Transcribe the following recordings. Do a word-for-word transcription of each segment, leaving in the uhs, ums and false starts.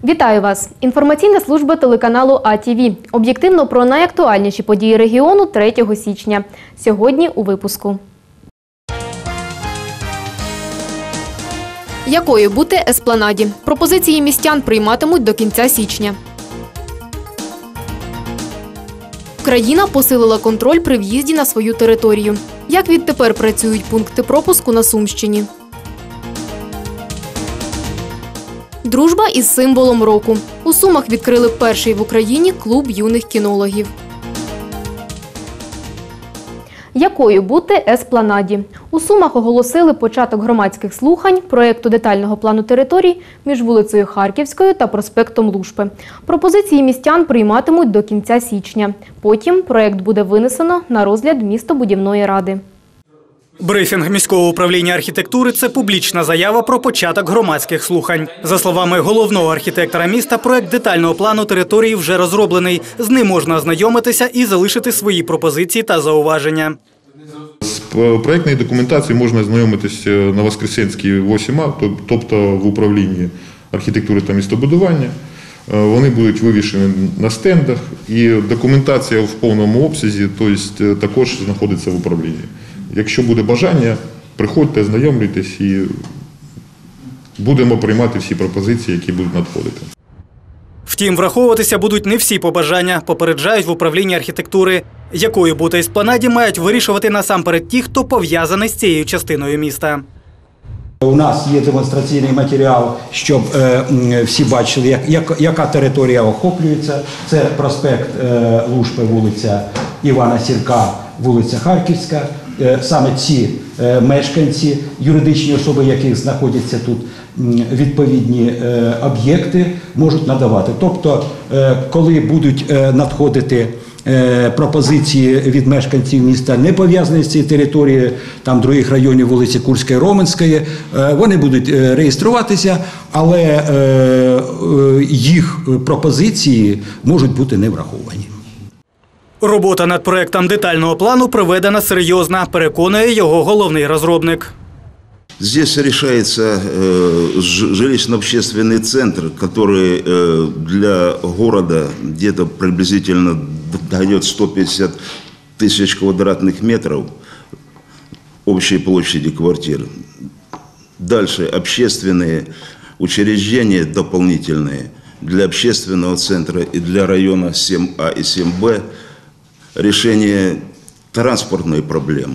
Вітаю вас! Інформаційна служба телеканалу А Ті Ві. Об'єктивно про найактуальніші події регіону третього січня. Сьогодні у випуску. Якою бути еспланаді? Пропозиції містян прийматимуть до кінця січня. Україна посилила контроль при в'їзді на свою територію. Як відтепер працюють пункти пропуску на Сумщині? Дружба із символом року. У Сумах відкрили перший в Україні клуб юних кінологів. Якою бути еспланаді? У Сумах оголосили початок громадських слухань проєкту детального плану територій між вулицею Харківською та проспектом Лушпи. Пропозиції містян прийматимуть до кінця січня. Потім проєкт буде винесено на розгляд містобудівної ради. Брифінг міського управління архітектури – це публічна заява про початок громадських слухань. За словами головного архітектора міста, проект детального плану території вже розроблений. З ним можна ознайомитися і залишити свої пропозиції та зауваження. З проєктною документацією можна ознайомитися на Воскресенській вісім А, тобто в управлінні архітектури та містобудування. Вони будуть вивішені на стендах, і документація в повному обсязі, тобто, також знаходиться в управлінні. Якщо буде бажання, приходьте, знайомлюйтесь і будемо приймати всі пропозиції, які будуть надходити. Втім, враховуватися будуть не всі побажання, попереджають в управлінні архітектури. Якою бути еспланаді мають вирішувати насамперед ті, хто пов'язаний з цією частиною міста. У нас є демонстраційний матеріал, щоб е, всі бачили, як, як, яка територія охоплюється. Це проспект е, Лушпи, вулиця Івана Сірка, вулиця Харківська. Е, саме ці е, мешканці, юридичні особи, яких знаходяться тут, відповідні е, об'єкти можуть надавати. Тобто, е, коли будуть е, надходити е, пропозиції від мешканців міста, не пов'язані з цією територією, там других районів вулиці Курської, Роменської, е, вони будуть е, реєструватися, але е, е, їх пропозиції можуть бути не враховані. Робота над проектом детального плану проведена серйозно, переконує його головний розробник. Здесь решается э, жилищно-общественный центр, который э, для города где-то приблизительно дает сто пятьдесят тысяч квадратных метров общей площади квартир. Дальше общественные учреждения дополнительные для общественного центра и для района семь А и семь Б. Решение транспортной проблемы,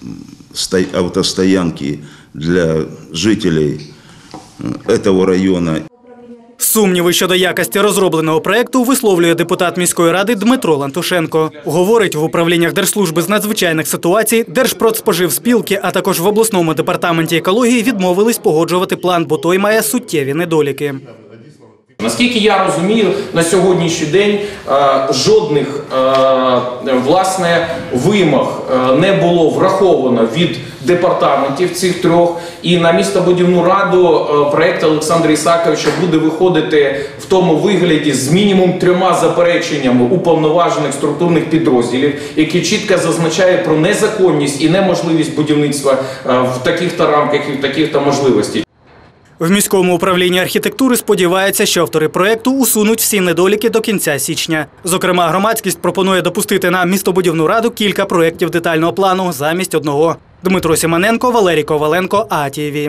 автостоянки для жителей этого района. Сумніви щодо якості розробленого проєкту висловлює депутат міської ради Дмитро Лантушенко. Говорить, в управліннях Держслужби з надзвичайних ситуацій, Держпродспоживспілки, а також в обласному департаменті екології відмовились погоджувати план, бо той має суттєві недоліки. Наскільки я розумію, на сьогоднішній день е, жодних е, власне вимог е, не було враховано від департаментів цих трьох. І на містобудівну раду е, проєкт Олександра Ісаковича буде виходити в тому вигляді з мінімум трьома запереченнями уповноважених структурних підрозділів, які чітко зазначає про незаконність і неможливість будівництва е, в таких-то рамках і в таких-то можливостей. В міському управлінні архітектури сподіваються, що автори проєкту усунуть всі недоліки до кінця січня. Зокрема, громадськість пропонує допустити на містобудівну раду кілька проєктів детального плану замість одного. Дмитро Сімоненко, Валерій Коваленко, А Ті Ві.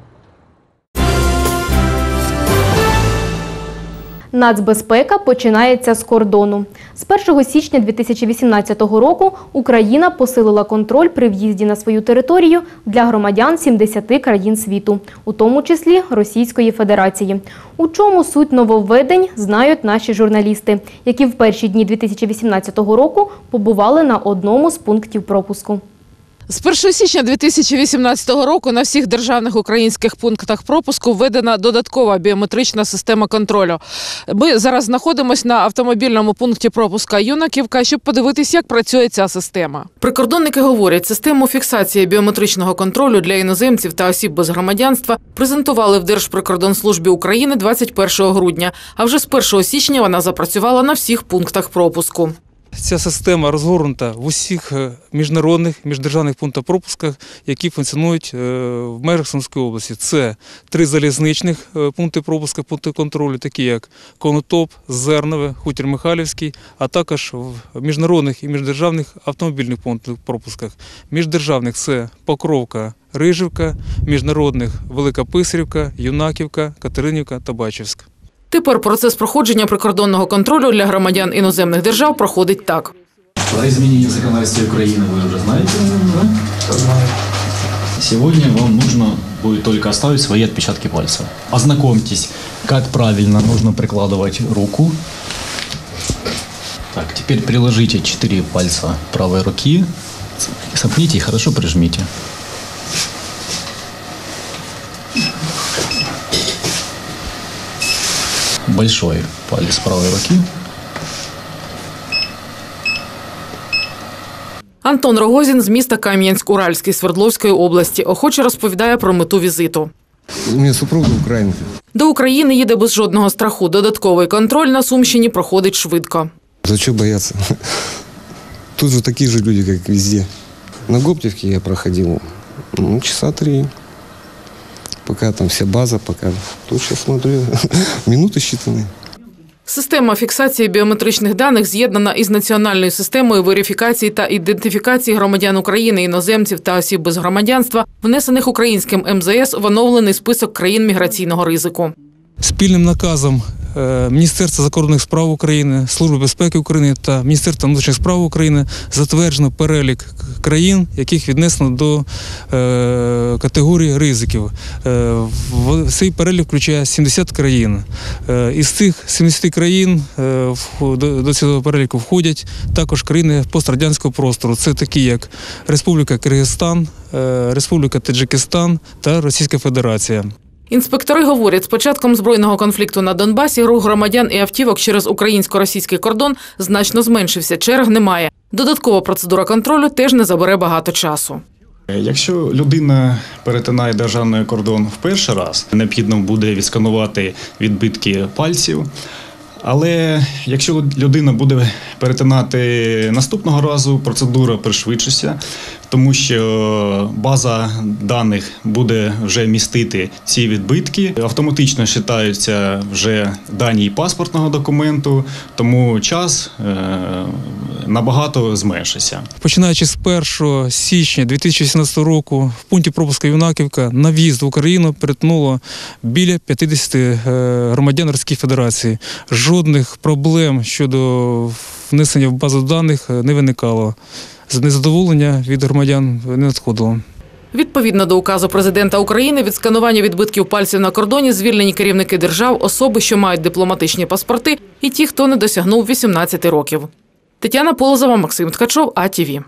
Нацбезпека починається з кордону. З першого січня дві тисячі вісімнадцятого року Україна посилила контроль при в'їзді на свою територію для громадян сімдесяти країн світу, у тому числі Російської Федерації. У чому суть нововведень, знають наші журналісти, які в перші дні дві тисячі вісімнадцятого року побували на одному з пунктів пропуску. З першого січня дві тисячі вісімнадцятого року на всіх державних українських пунктах пропуску введена додаткова біометрична система контролю. Ми зараз знаходимося на автомобільному пункті пропуска Юнаківка, щоб подивитися, як працює ця система. Прикордонники говорять, систему фіксації біометричного контролю для іноземців та осіб без громадянства презентували в Держприкордонслужбі України двадцять першого грудня, а вже з першого січня вона запрацювала на всіх пунктах пропуску. Ця система розгорнута в усіх міжнародних, міждержавних пунктах пропусках, які функціонують в межах Сумської області. Це три залізничних пункти пропуску, пункти контролю, такі як Конотоп, Зернове, Хутір Михайлівський, а також в міжнародних і міждержавних автомобільних пунктах пропусках. Міждержавних – це Покровка, Рижівка, міжнародних – Велика Писарівка, Юнаківка, Катеринівка та Бачівськ. Тепер процес проходження прикордонного контролю для громадян іноземних держав проходить так. Про изменение законодательства Украины вы уже знаете, да? Знаю. Сегодня вам нужно будет только оставить свои отпечатки пальцев. Ознакомьтесь, как правильно нужно прикладывать руку. Так, теперь приложите четыре пальца правой руки, сомкните и хорошо прижмите. Большой палец правой руки. Антон Рогозін з міста Кам'янськ-Уральський Свердловської області охоче розповідає про мету візиту. У мене супруга українка. До України їде без жодного страху. Додатковий контроль на Сумщині проходить швидко. За що бояться? Тут же такі ж люди, як везде. На Гоптівці я проходив ну, часа три. Поки там вся база, поки тут ще смотрю, минути считані. Система фіксації біометричних даних з'єднана із національною системою верифікації та ідентифікації громадян України, іноземців та осіб без громадянства, внесених українським ем зет ес в оновлений список країн міграційного ризику. Спільним наказом Міністерства закордонних справ України, Служби безпеки України та Міністерства внутрішніх справ України затверджено перелік країн, яких віднесено до е, категорії ризиків. Е, цей перелік включає сімдесят країн. Е, із цих сімдесяти країн е, в, до, до цього переліку входять також країни пострадянського простору. Це такі, як Республіка Киргизстан, е, Республіка Таджикистан та Російська Федерація. Інспектори говорять, з початком збройного конфлікту на Донбасі рух громадян і автівок через українсько-російський кордон значно зменшився, черг немає. Додаткова процедура контролю теж не забере багато часу. Якщо людина перетинає державний кордон в перший раз, необхідно буде відсканувати відбитки пальців. Але якщо людина буде перетинати наступного разу, процедура пришвидшиться, тому що база даних буде вже містити ці відбитки. Автоматично вважаються вже дані паспортного документу, тому час набагато зменшиться. Починаючи з першого січня дві тисячі вісімнадцятого року в пункті пропуску Юнаківка на в'їзд в Україну перетнуло біля п'ятдесят громадян Російської Федерації. Жодних проблем щодо внесення в базу даних не виникало. Незадоволення від громадян не надходило. Відповідно до указу президента України, від сканування відбитків пальців на кордоні звільнені керівники держав, особи, що мають дипломатичні паспорти, і ті, хто не досягнув вісімнадцяти років. Тетяна Полозова, Максим Ткачов, А Т В.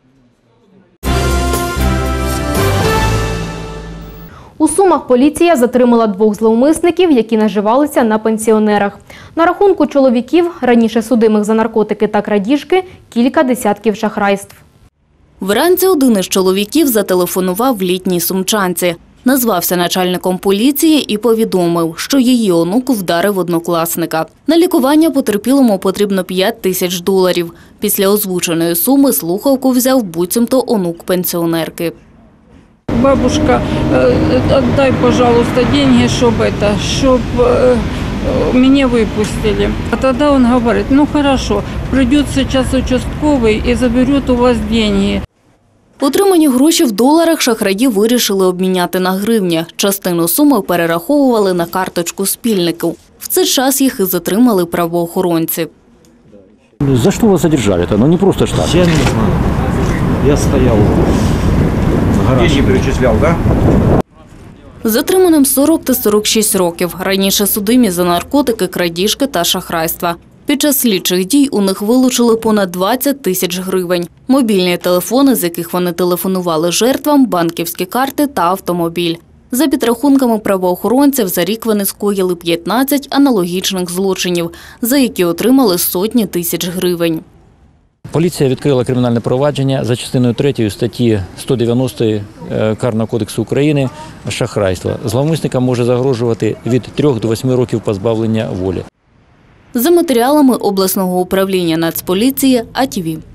У Сумах поліція затримала двох зловмисників, які наживалися на пенсіонерах. На рахунку чоловіків, раніше судимих за наркотики та крадіжки, кілька десятків шахрайств. Вранці один із чоловіків зателефонував літній сумчанці. Назвався начальником поліції і повідомив, що її онук вдарив однокласника. На лікування потерпілому потрібно п'ять тисяч доларів. Після озвученої суми слухавку взяв буцімто онук пенсіонерки. Бабушка, отдай, пожалуйста, деньги, чтобы это, чтобы меня выпустили. А тогда он говорит, ну хорошо, придет сейчас участковый и заберет у вас деньги. Отримані гроші в доларах шахраї вирішили обміняти на гривні. Частину суми перераховували на карточку спільнику. В цей час їх і затримали правоохоронці. За що вас задержали-то? Ну не просто ж так. Я не знаю. Я стояв. Деньги перечисляв, так? Затриманим сорок та сорок шість років. Раніше судимі за наркотики, крадіжки та шахрайства. Під час слідчих дій у них вилучили понад двадцять тисяч гривень. Мобільні телефони, з яких вони телефонували жертвам, банківські карти та автомобіль. За підрахунками правоохоронців, за рік вони скоїли п'ятнадцять аналогічних злочинів, за які отримали сотні тисяч гривень. Поліція відкрила кримінальне провадження за частиною третьою статті сто дев'яносто Карного кодексу України «Шахрайство». Зловмисникам може загрожувати від трьох до восьми років позбавлення волі. За матеріалами обласного управління Нацполіції А Т В.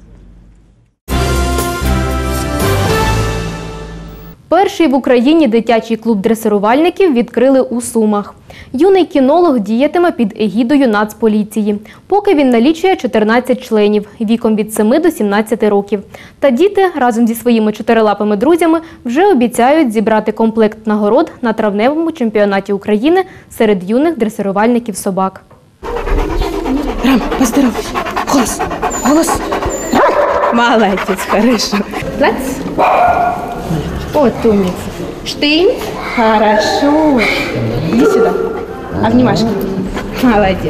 Перший в Україні дитячий клуб дресирувальників відкрили у Сумах. Юний кінолог діятиме під егідою Нацполіції. Поки він налічує чотирнадцять членів, віком від семи до сімнадцяти років. Та діти разом зі своїми чотирилапими друзями вже обіцяють зібрати комплект нагород на травневому чемпіонаті України серед юних дресирувальників собак. Рам, поздоровайся. Голос, голос. Молодец, хорошо. Плац. Вот умница. Штейн. Хорошо. Иди сюда. Обнимашки. Молодец.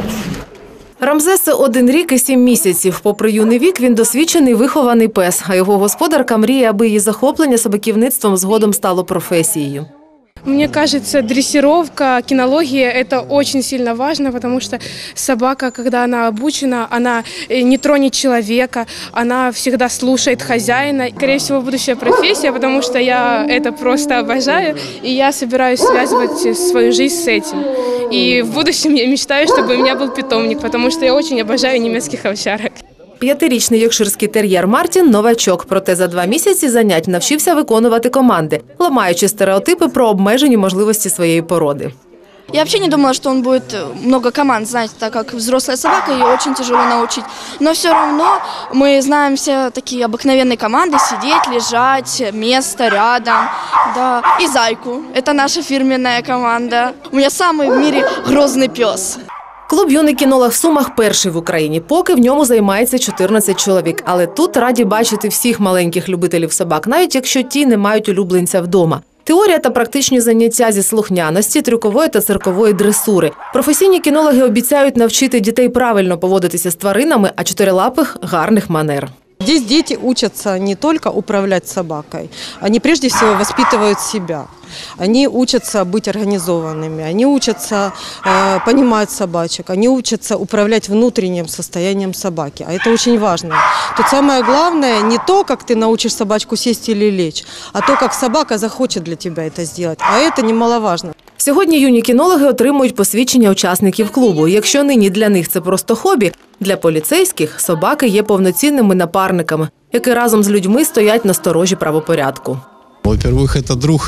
Рамзесу один рік і сім місяців. Попри юний вік, він досвідчений, вихований пес, а його господарка мріє, аби її захоплення собаківництвом згодом стало професією. Мне кажется, дрессировка, кинология – это очень сильно важно, потому что собака, когда она обучена, она не тронет человека, она всегда слушает хозяина. Скорее всего, будущая профессия, потому что я это просто обожаю, и я собираюсь связывать свою жизнь с этим. И в будущем я мечтаю, чтобы у меня был питомник, потому что я очень обожаю немецких овчарок. П'ятирічний йоркширський тер'єр Мартін – новачок, проте за два місяці занять навчився виконувати команди, ламаючи стереотипи про обмежені можливості своєї породи. Я вообще не думала, что он будет много команд знать, так как взрослая собака, ее очень тяжело научить. Но все равно мы знаем все такие обыкновенные команды: сидеть, лежать, место рядом. Да. И зайку. Это наша фирменная команда. У меня самый в мире грозный пес. Клуб «Юний кінолог» в Сумах перший в Україні. Поки в ньому займається чотирнадцять чоловік. Але тут раді бачити всіх маленьких любителів собак, навіть якщо ті не мають улюбленця вдома. Теорія та практичні заняття зі слухняності, трюкової та циркової дресури. Професійні кінологи обіцяють навчити дітей правильно поводитися з тваринами, а чотирилапих – гарних манер. Здесь дети учатся не только управлять собакой, они прежде всего воспитывают себя. Они учатся быть организованными, они учатся э, понимать собачек, они учатся управлять внутренним состоянием собаки. А это очень важно. Тут самое главное не то, как ты научишь собачку сесть или лечь, а то, как собака захочет для тебя это сделать. А это немаловажно. Сьогодні юні кінологи отримують посвідчення учасників клубу. Якщо нині для них це просто хобі, для поліцейських собаки є повноцінними напарниками, які разом з людьми стоять на сторожі правопорядку. Во-первых, это друг,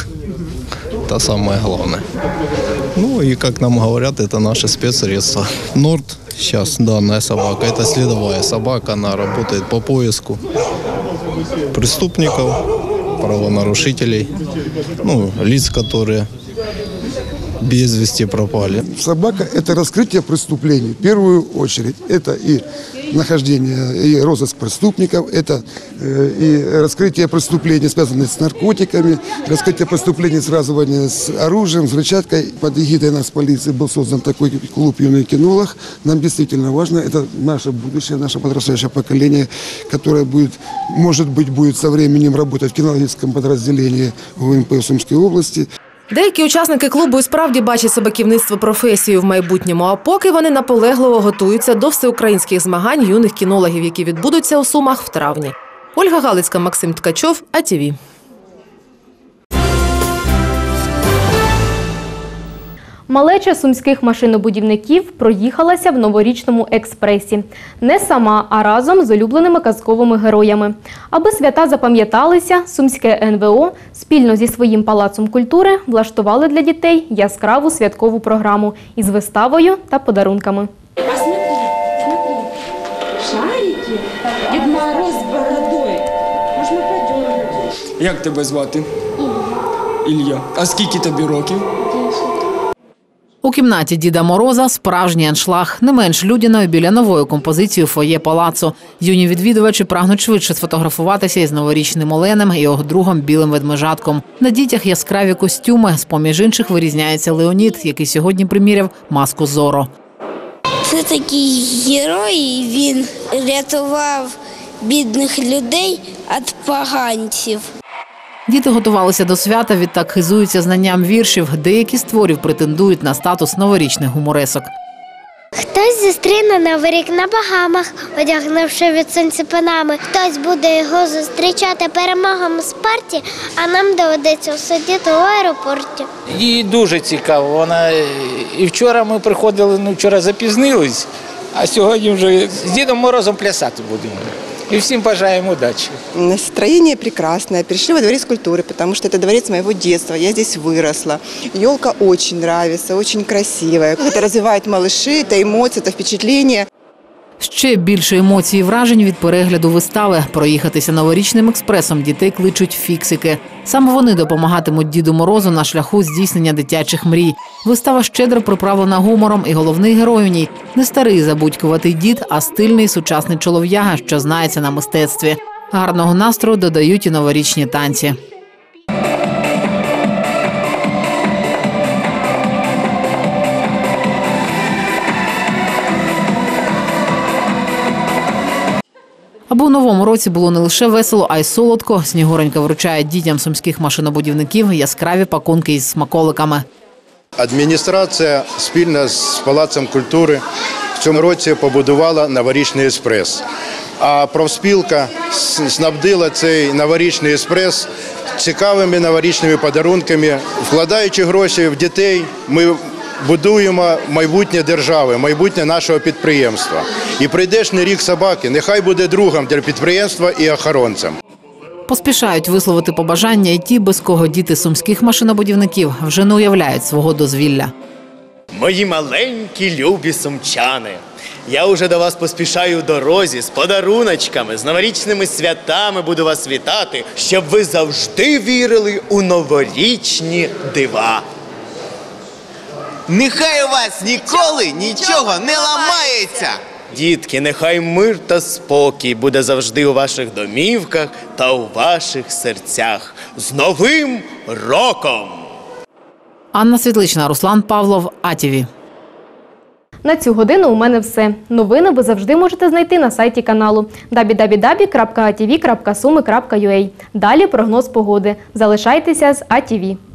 это самое главное. Ну и, как нам говорят, это наше спецсредство. Норд сейчас данная собака, это следовая собака, она работает по поиску преступников, правонарушителей, ну, лиц, которые без вести пропали. Собака – это раскрытие преступлений. В первую очередь это и нахождение, и розыск преступников, это э, и раскрытие преступлений, связанных с наркотиками, раскрытие преступлений, связанных с оружием, с взрывчаткой. Под эгидой нас полиции был создан такой клуб «Юный кинолог». Нам действительно важно, это наше будущее, наше подрастающее поколение, которое будет, может быть, будет со временем работать в кинологическом подразделении в УМП в Сумской области. Деякі учасники клубу і справді бачать собаківництво професією в майбутньому, а поки вони наполегливо готуються до всеукраїнських змагань юних кінологів, які відбудуться у Сумах в травні. Ольга Галицька, Максим Ткачов, А Т В. Малеча сумських машинобудівників проїхалася в новорічному експресі. Не сама, а разом з улюбленими казковими героями. Аби свята запам'яталися, Сумське ен ве о спільно зі своїм палацом культури влаштували для дітей яскраву святкову програму із виставою та подарунками. А смотри, смотри, шарики, Дед Мороз з бородою. Можна подергати. Як тебе звати? Ілля. Ілля. А скільки тобі років? У кімнаті Діда Мороза справжній аншлаг, не менш людяною біля нової композиції фоє палацу. Юні відвідувачі прагнуть швидше сфотографуватися із новорічним оленем і його другом білим ведмежатком. На дітях яскраві костюми, з-поміж інших вирізняється Леонід, який сьогодні приміряв маску Зоро. Це такий герой, він рятував бідних людей від поганців. Діти готувалися до свята, відтак хизуються знанням віршів. Деякі з творів претендують на статус новорічних гуморесок. Хто Хтось зустріне Новий рік на Багамах, одягнувши від сонця панами. Хтось буде його зустрічати перемогами в спорті, а нам доведеться сидіти в аеропорті. Їй дуже цікаво. Вона і вчора ми приходили, ну вчора запізнились, а сьогодні вже з Дідом Морозом плясати будемо. И всем пожелаем удачи. Настроение прекрасное. Пришли во дворец культуры, потому что это дворец моего детства. Я здесь выросла. Елка очень нравится, очень красивая. Это развивает малышей, это эмоции, это впечатление. Ще більше емоцій і вражень від перегляду вистави. Проїхатися новорічним експресом дітей кличуть фіксики. Саме вони допомагатимуть Діду Морозу на шляху здійснення дитячих мрій. Вистава щедро приправлена гумором, і головний герой у ній – не старий забудькуватий дід, а стильний сучасний чолов'яга, що знається на мистецтві. Гарного настрою додають і новорічні танці. Аби у новому році було не лише весело, а й солодко, Снігуронька вручає дітям сумських машинобудівників яскраві пакунки із смаколиками. Адміністрація спільно з Палацом культури в цьому році побудувала новорічний експрес. А профспілка снабдила цей новорічний експрес цікавими новорічними подарунками. Вкладаючи гроші в дітей, ми будуємо майбутнє держави, майбутнє нашого підприємства. І прийдешній рік собаки нехай буде другом для підприємства і охоронцем. Поспішають висловити побажання і ті, без кого діти сумських машинобудівників вже не уявляють свого дозвілля. Мої маленькі любі сумчани, я уже до вас поспішаю в дорозі з подаруночками, з новорічними святами буду вас вітати, щоб ви завжди вірили у новорічні дива. Нехай у вас ніколи нічого не ламається! Дітки, нехай мир та спокій буде завжди у ваших домівках та у ваших серцях. З Новим роком! Анна Світлична, Руслан Павлов, А Т В. На цю годину у мене все. Новини ви завжди можете знайти на сайті каналу дабл ю дабл ю дабл ю крапка а ті ві крапка суми крапка ю а. Далі прогноз погоди. Залишайтеся з А Т В.